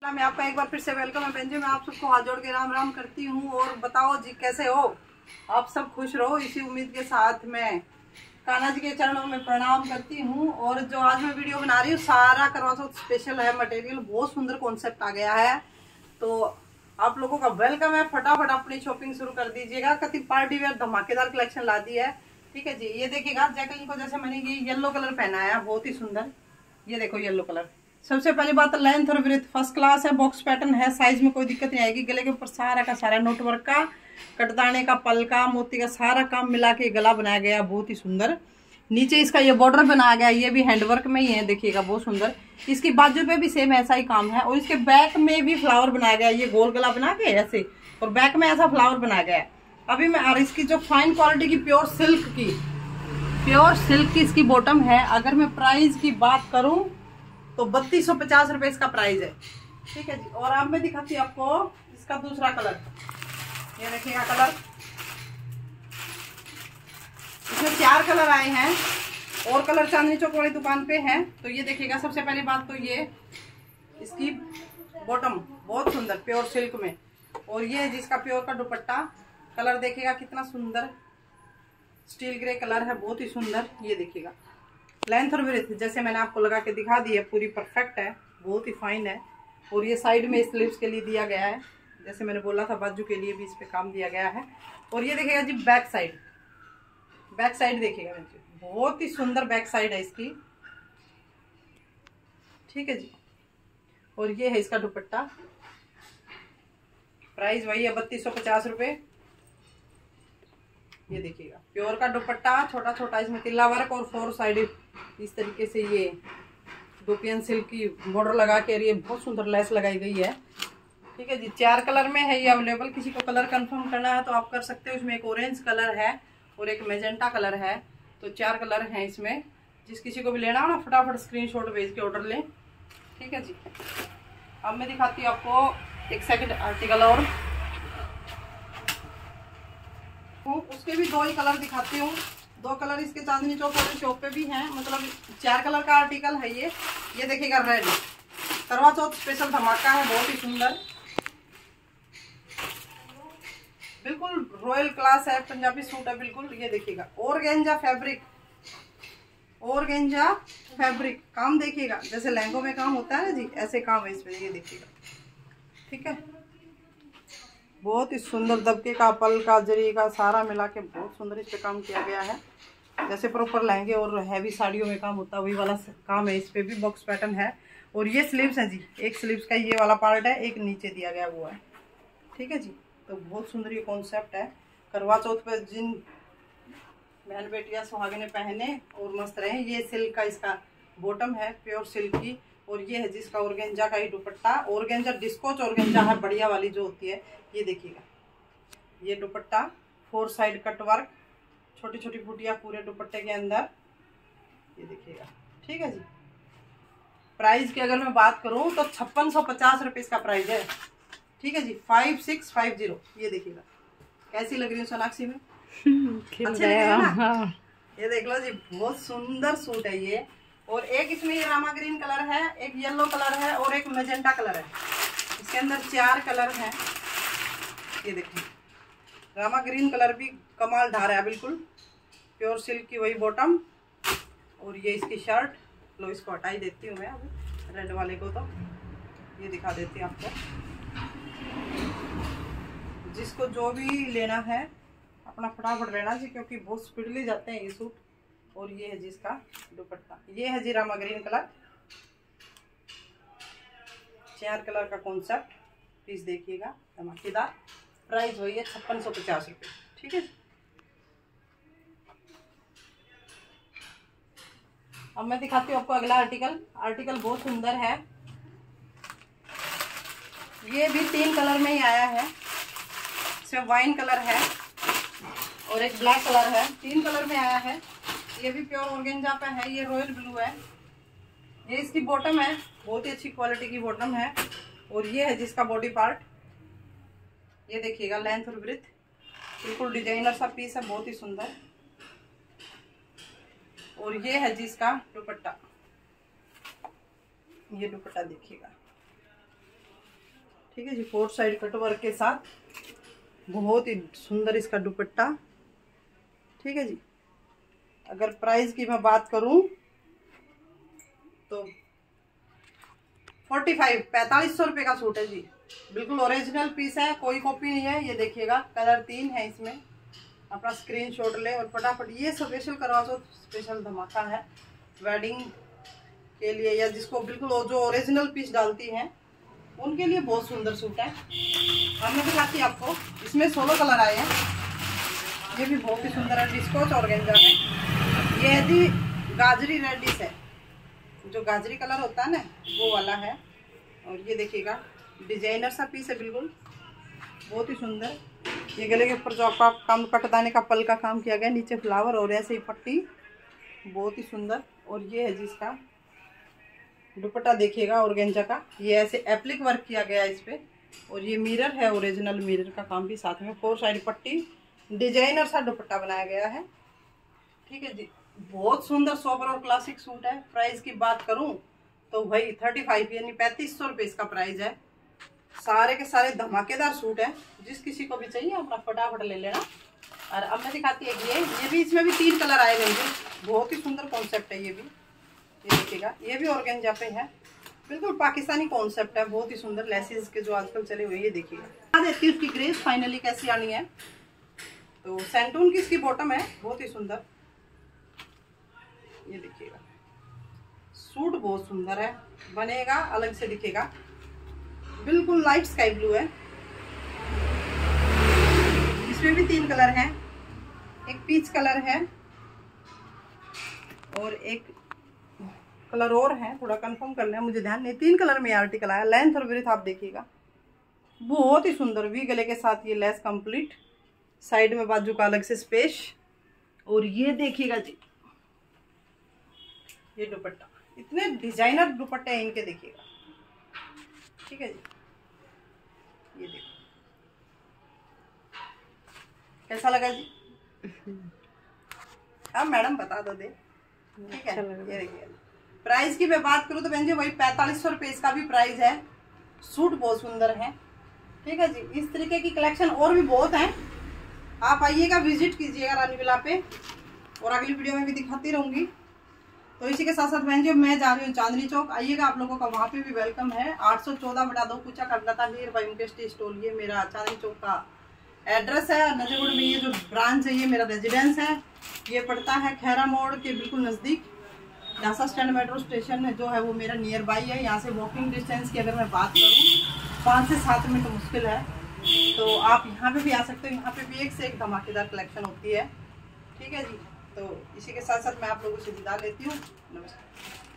मैं आपका एक बार फिर से वेलकम है बहन जी। मैं आप सबको हाथ जोड़ के राम राम करती हूँ। और बताओ जी कैसे हो आप सब, खुश रहो इसी उम्मीद के साथ मैं कान्हा जी के चरणों में प्रणाम करती हूँ। और जो आज मैं वीडियो बना रही हूँ सारा करवा चौथ स्पेशल है। मटेरियल बहुत सुंदर कॉन्सेप्ट आ गया है, तो आप लोगों का वेलकम है। फटाफट अपनी शॉपिंग शुरू कर दीजिएगा। कति पार्टी वेयर धमाकेदार कलेक्शन ला दी है। ठीक है जी, ये देखिएगा जैकलिन को जैसे मैंने ये येलो कलर पहना है, बहुत ही सुंदर। ये देखो येलो कलर। सबसे पहली बात लेंथ और ब्रेथ फर्स्ट क्लास है। बॉक्स पैटर्न है, साइज में कोई दिक्कत नहीं आएगी। गले के ऊपर सारा का सारा नोट वर्क का, कटदाने का, पल का, मोती का सारा काम मिला के गला बनाया गया, बहुत ही सुंदर। नीचे इसका ये बॉर्डर बनाया गया, ये भी हैंडवर्क में ही है, देखिएगा बहुत सुंदर। इसकी बाजू पे भी सेम ऐसा ही काम है। और इसके बैक में भी फ्लावर बनाया गया, ये गोल गला बना के ऐसे, और बैक में ऐसा फ्लावर बनाया गया है। अभी मैं और इसकी जो फाइन क्वालिटी की प्योर सिल्क की इसकी बॉटम है। अगर मैं प्राइस की बात करूं तो 3250 रुपए इसका प्राइस है। ठीक है जी। और अब मैं दिखाती हूँ आपको इसका दूसरा कलर। ये देखिएगा कलर, इसमें 4 कलर आए हैं और कलर चांदनी चौक वाली दुकान पे है। तो ये देखिएगा, सबसे पहली बात तो ये इसकी बॉटम बहुत सुंदर प्योर सिल्क में, और ये है जिसका प्योर का दुपट्टा। कलर देखिएगा कितना सुंदर स्टील ग्रे कलर है, बहुत ही सुंदर। ये देखिएगा लेंथ और ब्रेथ जैसे मैंने आपको लगा के दिखा दी है, पूरी परफेक्ट है, बहुत ही फाइन है। और ये साइड में स्लीव्स के लिए दिया गया है, जैसे मैंने बोला था बाजू के लिए भी इस पे काम दिया गया है। और ये देखिएगा जी बैक साइड देखिएगा जी, बहुत ही सुंदर बैक साइड है इसकी। ठीक है जी। और ये है इसका दुपट्टा, प्राइस वही है 3250 रुपए। ये देखिएगा प्योर का दुपट्टा, छोटा छोटा इसमें तिल्ला वर्क और 4 साइड इस तरीके से ये गोपियन सिल्क की बॉर्डर लगा के, ये बहुत सुंदर लेस लगाई गई है। ठीक है जी। 4 कलर में है ये अवेलेबल। किसी को कलर कंफर्म करना है तो आप कर सकते हो। इसमें एक ऑरेंज कलर है और एक मैजेंटा कलर है, तो 4 कलर हैं इसमें। जिस किसी को भी लेना हो ना फटाफट स्क्रीनशॉट भेज के ऑर्डर लें। ठीक है जी। अब मैं दिखाती हूँ आपको एक सेकंड आर्टिकल, और उसके भी 2 ही कलर दिखाती हूँ। 2 कलर इसके चांदनी चौक वाली शॉप पे भी हैं, मतलब 4 कलर का आर्टिकल है ये। ये देखिएगा रेड, करवा चौथ स्पेशल धमाका है, बहुत ही सुंदर, बिल्कुल रॉयल क्लास है, पंजाबी सूट है बिल्कुल। ये देखिएगा ऑर्गेंजा फैब्रिक काम देखिएगा, जैसे लहंगों में काम होता है ना जी, ऐसे काम है इसमें। ये देखिएगा, ठीक है, बहुत ही सुंदर दबके का, पल का, जरी का सारा मिला के बहुत सुंदर इस पे काम किया गया है। जैसे प्रॉपर लहंगे और हैवी साड़ियों में काम होता है वही वाला काम है। इस पे भी बॉक्स पैटर्न है। और ये स्लीव्स है जी, एक स्लीव्स का ये वाला पार्ट है, एक नीचे दिया गया वो है। ठीक है जी। तो बहुत सुंदर ये कॉन्सेप्ट है। करवा चौथ पे जिन बहन बेटियां सुहागिनें पहने और मस्त रहे। ये सिल्क का इसका बॉटम है, प्योर सिल्क की। और ये है जिसका ऑर्गेंजा का ही दुपट्टा, ऑर्गेंजा डिस्कोच ऑर्गेंजा है, बढ़िया वाली जो होती है। ये देखिएगा ये दुपट्टा 4 साइड कट वर्क, छोटी छोटी बूटियां पूरे दुपट्टे के अंदर। ये देखिएगा। ठीक है जी। प्राइस की अगर मैं बात करूं तो 5650 रुपये इसका प्राइस है। ठीक है जी। 5650। ये देखिएगा कैसी लग रही है सोनाक्षी में, अच्छी लग रही है ना। ये देख लो जी, बहुत सुंदर सूट है ये। और एक इसमें ये रामा ग्रीन कलर है, एक येलो कलर है और एक मैजेंटा कलर है। इसके अंदर 4 कलर हैं। ये देखिए रामा ग्रीन कलर भी कमाल ढा रहा है, बिल्कुल प्योर सिल्क की वही बॉटम। और ये इसकी शर्ट, लो इसको हटा ही देती हूँ मैं अब रेड वाले को, तो ये दिखा देती हूँ आपको। जिसको जो भी लेना है अपना फटाफट लेना जी, क्योंकि बहुत स्पीडली जाते हैं ये सूट। और ये है जिसका दुपट्टा, ये है जी रामा ग्रीन कलर, 4 कलर का कॉन्सेप्ट पीस देखिएगा, धमाकेदार। प्राइस वही है 5650 रुपये। ठीक है। अब मैं दिखाती हूँ आपको अगला आर्टिकल बहुत सुंदर है। ये भी 3 कलर में ही आया है। इसमें वाइन कलर है और एक ब्लैक कलर है, 3 कलर में आया है। ये भी प्योर ऑर्गेंजा का है, ये रॉयल ब्लू है। ये इसकी बॉटम है, बहुत ही अच्छी क्वालिटी की बॉटम है। और ये है जिसका बॉडी पार्ट। ये देखिएगा लेंथ और ब्रेथ, बिल्कुल डिजाइनर सा पीस है, बहुत ही सुंदर। और ये है जिसका दुपट्टा, ये दुपट्टा देखिएगा ठीक है जी, 4 साइड कटवर्क के साथ बहुत ही सुंदर इसका दुपट्टा। ठीक है जी, अगर प्राइस की मैं बात करूं तो 4500 रुपये का सूट है जी। बिल्कुल ओरिजिनल पीस है, कोई कॉपी नहीं है। ये देखिएगा, कलर 3 है इसमें। अपना स्क्रीनशॉट ले और फटाफट, ये स्पेशल करवा चौथ स्पेशल धमाका है वेडिंग के लिए, या जिसको बिल्कुल जो ओरिजिनल पीस डालती हैं उनके लिए बहुत सुंदर सूट है। अब मैं दिखाती हूँ आपको, इसमें 16 कलर आए हैं। ये भी बहुत ही सुंदर है, डिस्कोच ऑर्गेन्जा है। ये यदि गाजरी रेडिश है, जो गाजरी कलर होता है ना वो वाला है। और ये देखिएगा, डिजाइनर सा पीस है, बिल्कुल बहुत ही सुंदर। ये गले के ऊपर जो आपका काम कटदाने का पल का काम किया गया, नीचे फ्लावर और ऐसे ही पट्टी, बहुत ही सुंदर। और ये है जिसका दुपट्टा देखिएगा ऑर्गेन्जा का, ये ऐसे एप्लिक वर्क किया गया है इस पे। और ये मिरर है, ओरिजिनल मिरर का काम भी साथ में, 4 साइड पट्टी, डिजाइनर सा दुपट्टा बनाया गया है। ठीक है जी, बहुत सुंदर सोबर और क्लासिक सूट है। प्राइस की बात करूं तो भाई 35 यानी 3500 रुपये इसका प्राइस है। सारे के सारे धमाकेदार सूट है, जिस किसी को भी चाहिए अपना फटाफट ले लेना। और अब मैं दिखाती है ये भी, इसमें भी 3 कलर आए गए। बहुत ही सुंदर कॉन्सेप्ट है ये भी। ये देखिएगा, ये भी ऑर्गेन्जा पे है, बिल्कुल पाकिस्तानी कॉन्सेप्ट है, बहुत ही सुंदर। लेसेस के जो आजकल चले हुए, ये देखिएगा। देखती उसकी ग्रेस फाइनली कैसी आनी है। तो सैंटून की इसकी बॉटम है, बहुत ही सुंदर। ये देखिएगा, सूट बहुत सुंदर है, बनेगा अलग से दिखेगा। बिल्कुल लाइट स्काई ब्लू है। इसमें भी 3 कलर हैं, एक पीच कलर है और एक कलर और है, थोड़ा कंफर्म कर लें, मुझे ध्यान नहीं। 3 कलर में आर्टिकल आया। लेंथ और ब्रेथ आप देखिएगा, बहुत ही सुंदर। वी गले के साथ ये लेस कंप्लीट, साइड में बाजू का अलग से स्पेस। और ये देखिएगा जी, ये दुपट्टा, इतने डिजाइनर दुपट्टे हैं इनके, देखिएगा। ठीक है जी, ये देखो कैसा लगा जी। अब मैडम बता दो दे। ठीक है, ये देखिए। प्राइस की मैं बात करूँ तो बहन जी वही 4500 रुपये इसका भी प्राइस है। सूट बहुत सुंदर है। ठीक है जी, इस तरीके की कलेक्शन और भी बहुत है। आप आइएगा, विजिट कीजिएगा रानी विला पे, और अगली वीडियो में भी दिखाती रहूंगी। तो इसी के साथ साथ बहन जी मैं जा रही हूँ चांदनी चौक, आइएगा, आप लोगों का वहाँ पे भी वेलकम है। 814/2 पूछा करना था, near by Mukesh tea stall, ये मेरा चांदनी चौक का एड्रेस है। नजरगढ़ में ये जो ब्रांच है, ये मेरा रेजिडेंस है। ये पड़ता है खैरा मोड़ के बिल्कुल नज़दीक। झांसा स्टैंड मेट्रो स्टेशन जो है वो मेरा नियर बाई है। यहाँ से वॉकिंग डिस्टेंस की अगर मैं बात करूँ 5 से 7 मिनट मुश्किल है। तो आप यहाँ पे भी आ सकते हो। यहाँ पे भी एक से एक धमाकेदार कलेक्शन होती है। ठीक है जी, तो इसी के साथ साथ मैं आप लोगों से विदा लेती हूँ। नमस्कार।